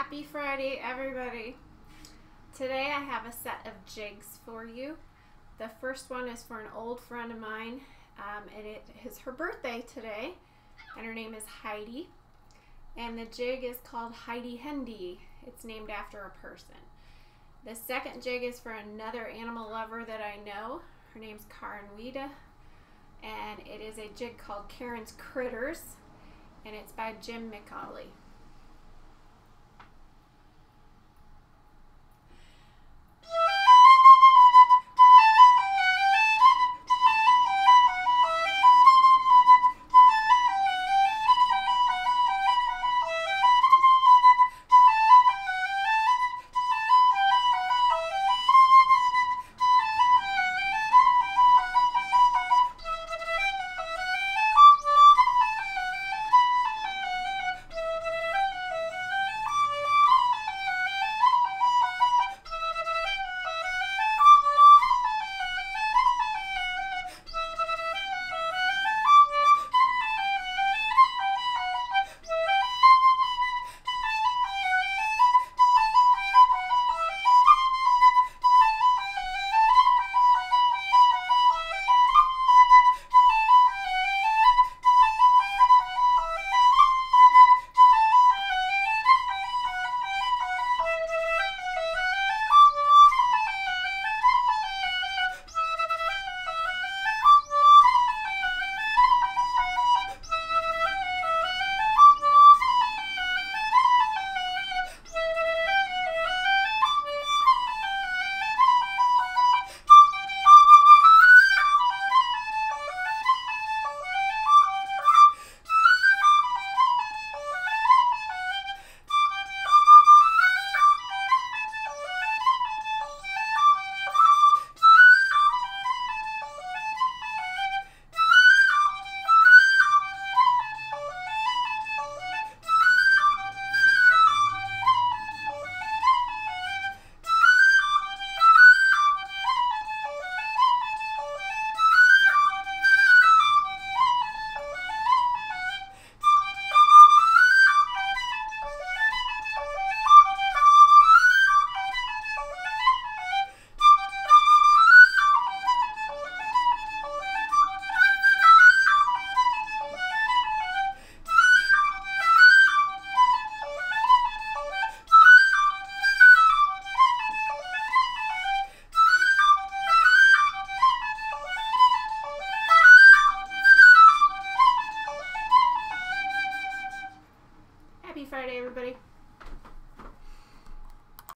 Happy Friday, everybody. Today I have a set of jigs for you. The first one is for an old friend of mine, and it is her birthday today, and her name is Heidi. And the jig is called Heidi Henke. It's named after a person. The second jig is for another animal lover that I know. Her name's Karin, and it is a jig called Karin's Critters, and it's by McAuley. Happy Friday, everybody.